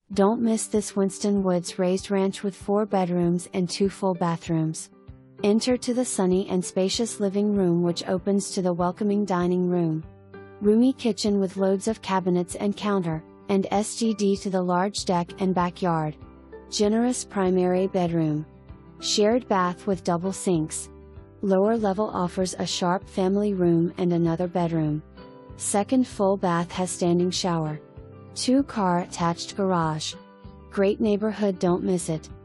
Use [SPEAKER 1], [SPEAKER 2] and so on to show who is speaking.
[SPEAKER 1] Don't miss this Winston Woods Raised Ranch with 4 bedrooms and 2 full bathrooms. Enter to the sunny and spacious living room which opens to the welcoming dining room. Roomy kitchen with loads of cabinets and counter, and SGD to the large deck and backyard. Generous primary bedroom. Shared bath with double sinks. Lower level offers a sharp family room and another bedroom. Second full bath has standing shower. 2-car attached garage. Great neighborhood, don't miss it.